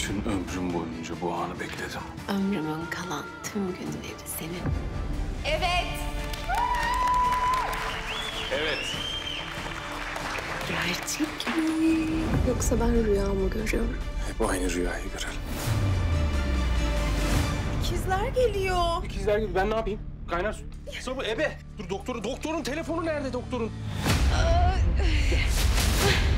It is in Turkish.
Bütün ömrüm boyunca bu anı bekledim. Ömrümün kalan tüm günleri senin. Evet. Evet. Gerçek mi? Yoksa ben rüya mı görüyorum? Hep aynı rüyayı görelim. İkizler geliyor. İkizler gibi ben ne yapayım? Kaynar su. Sabır ebe. Dur doktorun telefonu nerede doktorun?